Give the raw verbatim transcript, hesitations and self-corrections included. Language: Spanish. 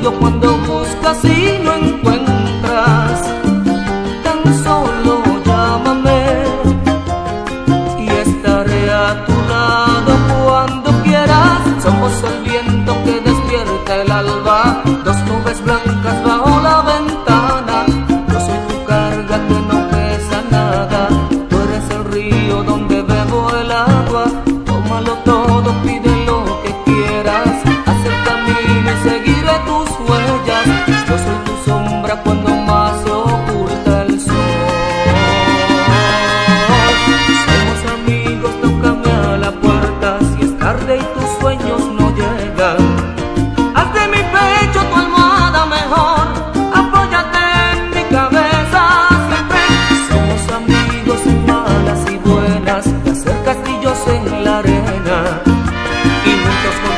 frío cuando buscas y no encuentras. Tan solo llámame y estaré a tu lado cuando quieras. Somos el viento que despierta el alba, dos nubes blancas bajo la ventana. Yo soy tu carga que no pesa nada, tú eres el río donde bebo el agua. Tómalo todo, pide lo que quieras, haz el camino y seguiré tus huellas. Yo soy tu sombra cuando más se oculta el sol. Somos amigos, tócame a la puerta si es tarde y tus sueños no llegan. Haz de mi pecho tu almohada mejor, apóyate en mi cabeza siempre. Somos amigos en malas y buenas, te hacer castillos en la arena y juntos